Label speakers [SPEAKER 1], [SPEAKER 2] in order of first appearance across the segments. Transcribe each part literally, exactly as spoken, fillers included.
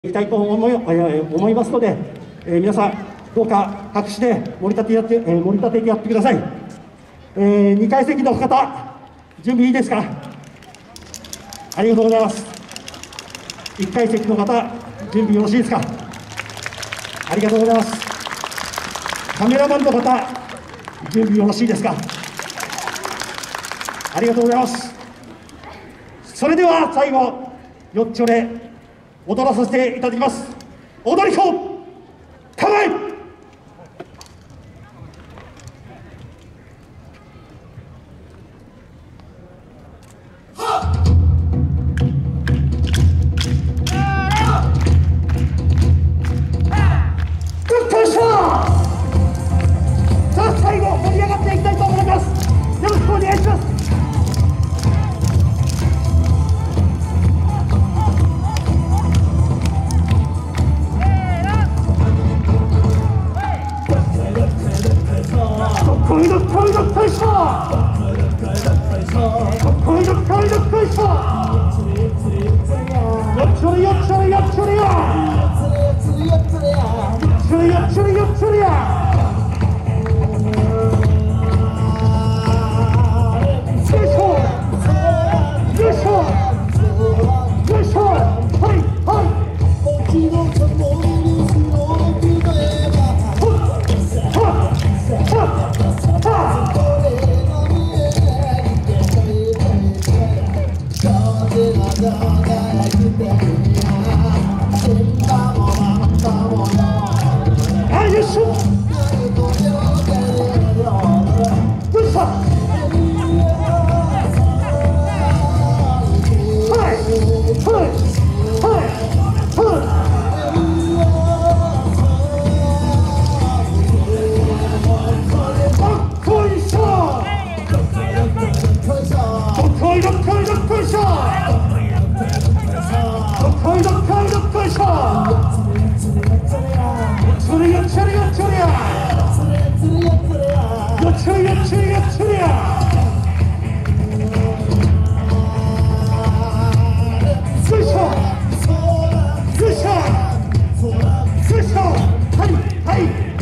[SPEAKER 1] いきたいと思い、思いますので、えー、皆さんどうか拍手で盛り立てやって、えー、盛り立ててやってください。えー、にかい席の方、準備いいですか？ありがとうございます。いっかい席の方、準備よろしいですか？ありがとうございます。カメラマンの方、準備よろしいですか？ありがとうございます。それでは最後、よっちょれ踊らさせていただきます。踊り子、構え。さあ最後盛り上がっていきたいと思います。よろしくお願いします。こいどこいどこいしょ。こいどこいどこいしょ。よっちょれよっちょれよっちょれや。よっちょれよっちょれよっちょれや。よいしょよいしょよいしょ。はいはい。あ、よいしょ。よいしょ。はいはいはいはい。どっこいしょ。どっこいどっこいどっこいしょ。どっこいどっこいどっこいしょ。それよっちょれよっちょれや。よっちょれよっちょれよっちょれや。よいしょよいしょよいしょ。はいはい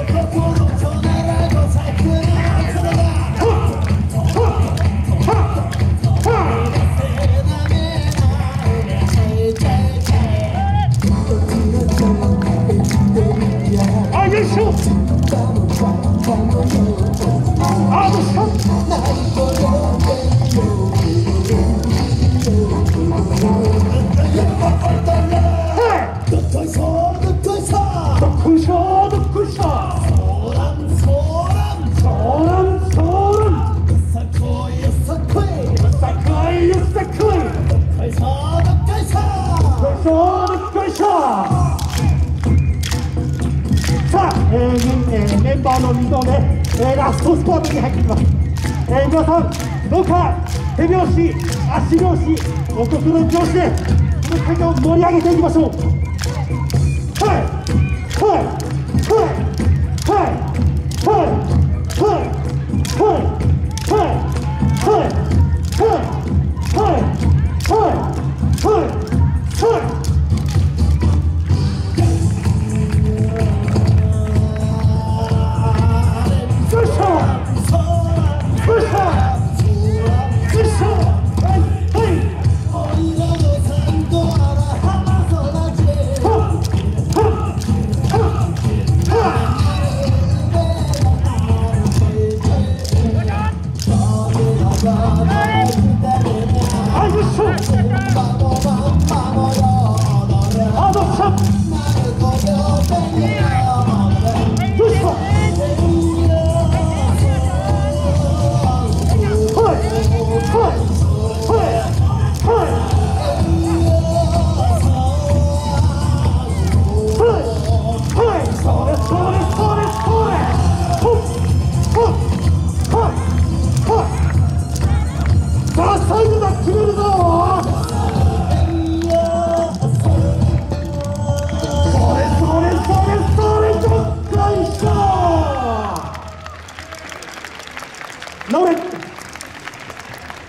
[SPEAKER 1] あ、よいしょ。あ、どうした。はいどっこいしょどっこいしょどっこいしょどっこいしょ。そらんそらんそらんそらん。よさこいよさこいよさこいよさこい。どっこいしょどっこいしょどっこいしょどっこいしょ。さあ、えーえー、メンバーの水戸で、えー、ラストスパートに入っていきます。えー、皆さんどうか手拍子足拍子お心の拍子でこの会場を盛り上げていきましょう。はいはいはいはいはいはいはいはいはいはいはいはい。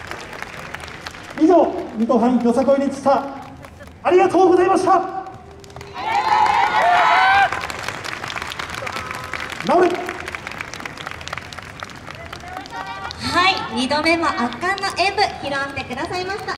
[SPEAKER 1] 以上、水戸藩よさこい連でした。ありがとうございました。 直る。
[SPEAKER 2] はい、にどめも圧巻の演舞披露してくださいました。